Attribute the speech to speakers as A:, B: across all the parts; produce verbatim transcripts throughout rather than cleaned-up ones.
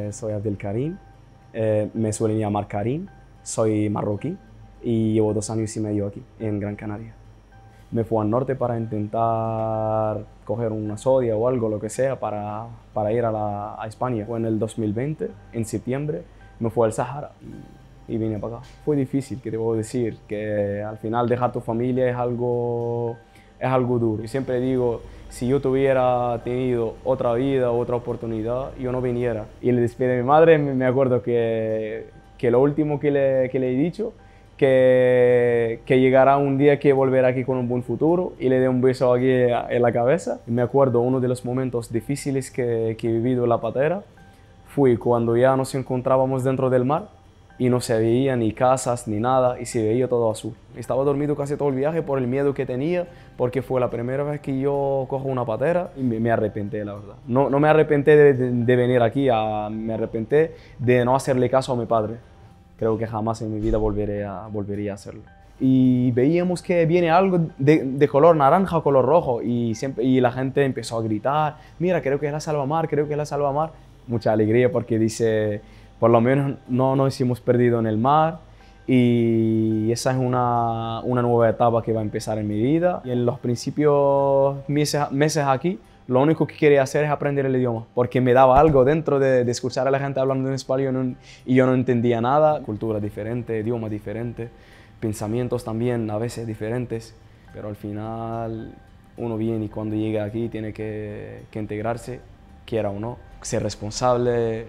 A: Eh, soy Abdelkarim, eh, me suelen llamar Karim, soy marroquí y llevo dos años y medio aquí, en Gran Canaria. Me fui al norte para intentar coger una sodia o algo, lo que sea, para, para ir a, la, a España. Fue en el dos mil veinte, en septiembre, me fui al Sahara y, y vine para acá. Fue difícil, que te puedo decir, que al final dejar tu familia es algo, es algo duro. Y siempre digo, si yo tuviera tenido otra vida, otra oportunidad, yo no viniera. Y le despedí a mi madre, me acuerdo que, que lo último que le, que le he dicho, que, que llegará un día que volverá aquí con un buen futuro, y le dé un beso aquí en la cabeza. Me acuerdo uno de los momentos difíciles que, que he vivido en la patera, fue cuando ya nos encontrábamos dentro del mar y no se veía ni casas ni nada y se veía todo azul. Estaba dormido casi todo el viaje por el miedo que tenía, porque fue la primera vez que yo cojo una patera y me, me arrepenté, la verdad. No, no me arrepenté de, de, de venir aquí, a, me arrepenté de no hacerle caso a mi padre. Creo que jamás en mi vida volveré a, volvería a hacerlo. Y veíamos que viene algo de, de color naranja o color rojo y, siempre, y la gente empezó a gritar, mira, creo que es la salvamar, creo que es la salvamar. Mucha alegría porque dice, por lo menos no nos hemos perdido en el mar, y esa es una, una nueva etapa que va a empezar en mi vida. Y en los principios meses, meses aquí, lo único que quería hacer es aprender el idioma, porque me daba algo dentro de, de escuchar a la gente hablando en español y yo no entendía nada. Cultura diferente, idioma diferente, pensamientos también a veces diferentes, pero al final uno viene y cuando llega aquí tiene que, que integrarse, quiera o no, ser responsable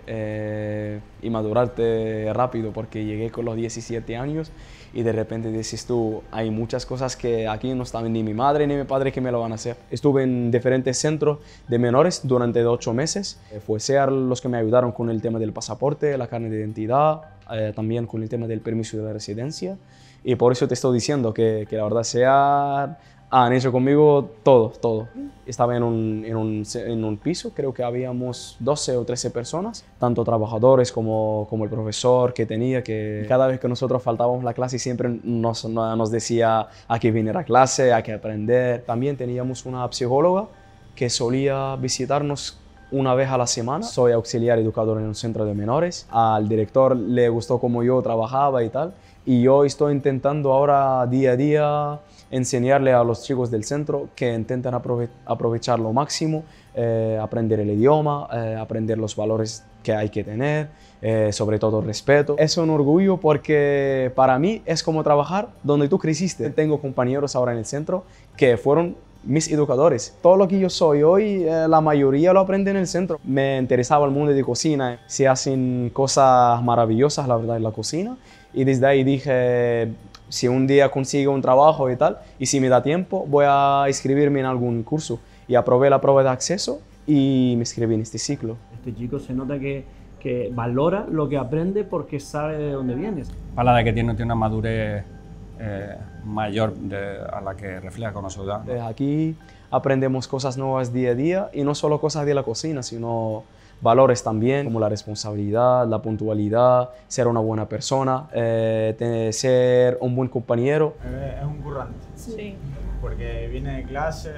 A: eh, y madurarte rápido, porque llegué con los diecisiete años y de repente dices tú, hay muchas cosas que aquí no están ni mi madre ni mi padre que me lo van a hacer. Estuve en diferentes centros de menores durante ocho meses. Fue SEAR los que me ayudaron con el tema del pasaporte, la carne de identidad, eh, también con el tema del permiso de residencia. Y por eso te estoy diciendo que, que la verdad SEAR han hecho conmigo todo, todo. Estaba en un, en, un, en un piso, creo que habíamos doce o trece personas, tanto trabajadores como, como el profesor que tenía, que cada vez que nosotros faltábamos la clase siempre nos, nos decía hay que venir a clase, hay que aprender. También teníamos una psicóloga que solía visitarnos una vez a la semana. Soy auxiliar educador en un centro de menores. Al director le gustó cómo yo trabajaba y tal, y yo estoy intentando ahora día a día enseñarle a los chicos del centro que intenten aprove aprovechar lo máximo, eh, aprender el idioma, eh, aprender los valores que hay que tener, eh, sobre todo respeto. Es un orgullo porque para mí es como trabajar donde tú creciste. Tengo compañeros ahora en el centro que fueron mis educadores. Todo lo que yo soy hoy, eh, la mayoría lo aprendí en el centro. Me interesaba el mundo de cocina. Se hacen cosas maravillosas, la verdad, en la cocina. Y desde ahí dije, si un día consigo un trabajo y tal, y si me da tiempo, voy a inscribirme en algún curso. Y aprobé la prueba de acceso y me inscribí en este ciclo.
B: Este chico se nota que, que valora lo que aprende porque sabe de dónde viene.
C: Para de que tiene, tiene una madurez eh, mayor de, a la que refleja con nosotros.
A: Desde aquí aprendemos cosas nuevas día a día, y no solo cosas de la cocina, sino valores también, como la responsabilidad, la puntualidad, ser una buena persona, eh, tener, ser un buen compañero.
D: Es un currante,
E: Sí.
D: porque viene de clase,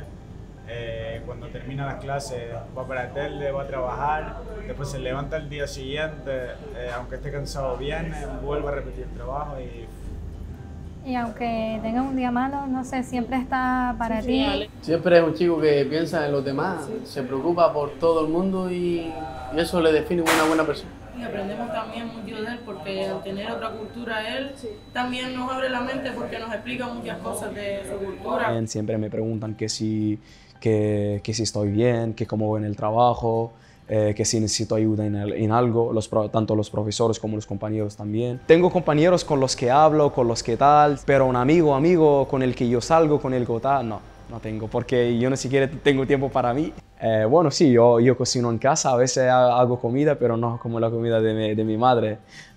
D: eh, cuando termina las clases va para la tele, va a trabajar, después se levanta el día siguiente, eh, aunque esté cansado viene, vuelve a repetir el trabajo y...
E: Y aunque tenga un día malo, no sé, siempre está para
F: Sí,
E: ti.
F: sí, vale.
G: Siempre es un chico que piensa en los demás, se preocupa por todo el mundo y, y eso le define como una buena persona.
F: Y aprendemos también mucho de él porque al tener otra cultura él también nos abre la mente porque nos explica muchas cosas de su cultura.
A: Siempre me preguntan que si, que, que si estoy bien, que cómo voy en el trabajo, eh, que si necesito ayuda en, el, en algo, los, tanto los profesores como los compañeros también. Tengo compañeros con los que hablo, con los que tal, pero un amigo, amigo con el que yo salgo, con el que tal, no, no tengo, porque yo ni siquiera tengo tiempo para mí. Eh, bueno, sí, yo, yo cocino en casa, a veces hago comida, pero no como la comida de mi, de mi madre.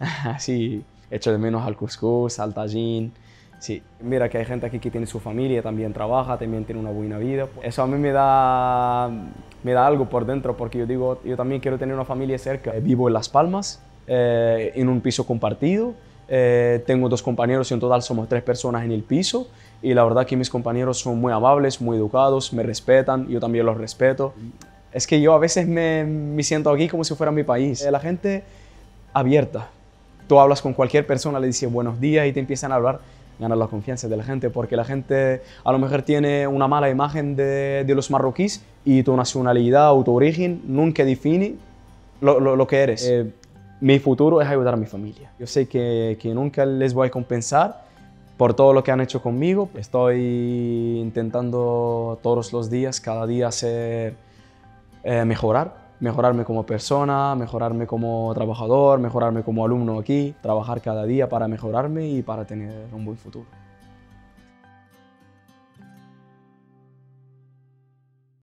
A: Sí, echo de menos al cuscús, al tajín. Sí, mira que hay gente aquí que tiene su familia, también trabaja, también tiene una buena vida. Eso a mí me da, me da algo por dentro, porque yo digo, yo también quiero tener una familia cerca. Vivo en Las Palmas, eh, en un piso compartido. Eh, tengo dos compañeros y en total somos tres personas en el piso. Y la verdad que mis compañeros son muy amables, muy educados, me respetan, yo también los respeto. Es que yo a veces me, me siento aquí como si fuera mi país. La gente abierta. Tú hablas con cualquier persona, le dices buenos días y te empiezan a hablar, ganas la confianza de la gente, porque la gente a lo mejor tiene una mala imagen de, de los marroquíes y tu nacionalidad o tu origen nunca define lo, lo, lo que eres. Eh, mi futuro es ayudar a mi familia. Yo sé que, que nunca les voy a compensar por todo lo que han hecho conmigo. Estoy intentando todos los días, cada día hacer, eh, mejorar. Mejorarme como persona, mejorarme como trabajador, mejorarme como alumno aquí, trabajar cada día para mejorarme y para tener un buen futuro.